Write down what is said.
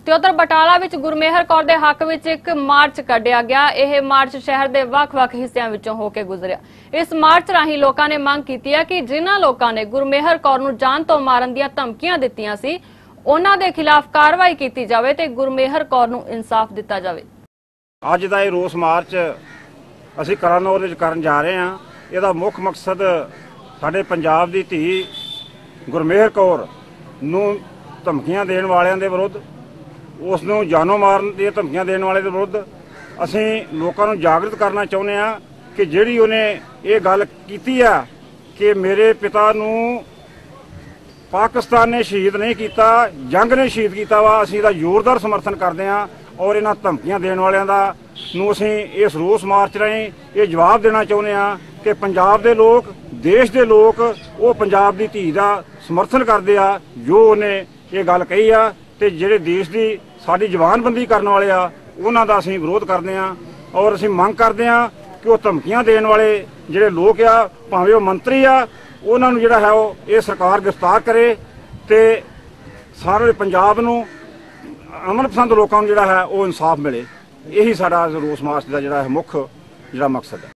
ਤੇ ਉਧਰ ਬਟਾਲਾ ਵਿੱਚ ਗੁਰਮੇਹਰ ਕੌਰ ਦੇ ਹੱਕ ਵਿੱਚ ਇੱਕ ਮਾਰਚ ਕੱਢਿਆ ਗਿਆ। ਇਹ ਮਾਰਚ ਸ਼ਹਿਰ ਦੇ ਵੱਖ-ਵੱਖ ਹਿੱਸਿਆਂ ਵਿੱਚੋਂ ਹੋ ਕੇ ਗੁਜ਼ਰਿਆ। ਇਸ ਮਾਰਚ ਰਾਹੀਂ ਲੋਕਾਂ ਨੇ ਮੰਗ ਕੀਤੀ ਹੈ ਕਿ ਜਿਨ੍ਹਾਂ ਲੋਕਾਂ ਨੇ ਗੁਰਮੇਹਰ ਕੌਰ ਨੂੰ ਜਾਨ ਤੋਂ ਮਾਰਨ ਦੀਆਂ ਧਮਕੀਆਂ ਦਿੱਤੀਆਂ ਸੀ, ਉਹਨਾਂ ਦੇ ਖਿਲਾਫ ਕਾਰਵਾਈ ਕੀਤੀ ਜਾਵੇ ਤੇ ਗੁਰਮੇਹਰ ਕੌਰ ਨੂੰ ਇਨਸਾਫ ਦਿੱਤਾ ਜਾਵੇ। ਅੱਜ ਦਾ ਇਹ ਰੋਸ ਮਾਰਚ ਅਸੀਂ ਕਰਨੌਰ ਵਿੱਚ ਕਰਨ ਜਾ ਰਹੇ ਹਾਂ। ਇਹਦਾ ਮੁੱਖ ਮਕਸਦ ਸਾਡੇ ਪੰਜਾਬ ਦੀ ਧੀ ਗੁਰਮੇਹਰ ਕੌਰ ਨੂੰ ਧਮਕੀਆਂ ਦੇਣ ਵਾਲਿਆਂ ਦੇ ਵਿਰੁੱਧ, ਉਸ ਨੂੰ ਜਾਨੋਂ ਮਾਰਨ ਦੀਆਂ ਧਮਕੀਆਂ ਦੇਣ ਵਾਲੇ ਦੇ ਵਿਰੁੱਧ ਅਸੀਂ ਲੋਕਾਂ ਨੂੰ ਜਾਗਰਤ ਕਰਨਾ ਚਾਹੁੰਦੇ ਹਾਂ ਕਿ ਜਿਹੜੀ ਉਹਨੇ ਇਹ ਗੱਲ ਕੀਤੀ ਆ ਕਿ ਮੇਰੇ ਪਿਤਾ ਨੂੰ ਪਾਕਿਸਤਾਨ ਨੇ ਸ਼ਹੀਦ ਨਹੀਂ ਕੀਤਾ, ਜੰਗ ਨੇ ਸ਼ਹੀਦ ਕੀਤਾ ਵਾ, ਅਸੀਂ ਇਹਦਾ ਜ਼ੋਰਦਾਰ ਸਮਰਥਨ ਕਰਦੇ ਹਾਂ। ਔਰ ਇਹਨਾਂ ਧਮਕੀਆਂ ਦੇਣ ਵਾਲਿਆਂ ਦਾ ਨੂੰ ਅਸੀਂ ਇਸ ਰੋਸ ਮਾਰਚ ਰਾਹੀਂ ਇਹ ਜਵਾਬ ਦੇਣਾ ਚਾਹੁੰਦੇ ਹਾਂ ਕਿ ਪੰਜਾਬ ਦੇ ਲੋਕ, ਦੇਸ਼ ਦੇ ਲੋਕ ਉਹ ਪੰਜਾਬ ਦੀ ਧੀ ਦਾ ਸਮਰਥਨ ਕਰਦੇ ਆ ਜੋ ਉਹਨੇ ਇਹ ਗੱਲ ਕਹੀ ਆ, ਤੇ ਜਿਹੜੇ ਦੇਸ਼ ਦੀ ਸਾਡੀ ਜਵਾਨਬੰਦੀ ਕਰਨ ਵਾਲੇ ਆ ਉਹਨਾਂ ਦਾ ਅਸੀਂ ਵਿਰੋਧ ਕਰਦੇ ਆ। ਔਰ ਅਸੀਂ ਮੰਗ ਕਰਦੇ ਆ ਕਿ ਉਹ ਧਮਕੀਆਂ ਦੇਣ ਵਾਲੇ ਜਿਹੜੇ ਲੋਕ ਆ, ਭਾਵੇਂ ਉਹ ਮੰਤਰੀ ਆ, ਉਹਨਾਂ ਨੂੰ ਜਿਹੜਾ ਹੈ ਉਹ ਇਹ ਸਰਕਾਰ ਗ੍ਰਿਫਤਾਰ ਕਰੇ ਤੇ ਸਾਰੇ ਪੰਜਾਬ ਨੂੰ, ਅਮਨ ਪਸੰਦ ਲੋਕਾਂ ਨੂੰ ਜਿਹੜਾ ਹੈ ਉਹ ਇਨਸਾਫ ਮਿਲੇ। ਇਹੀ ਸਾਡਾ ਰੋਸ ਮਾਰਚ ਦਾ ਜਿਹੜਾ ਹੈ ਮੁੱਖ ਮਕਸਦ ਹੈ।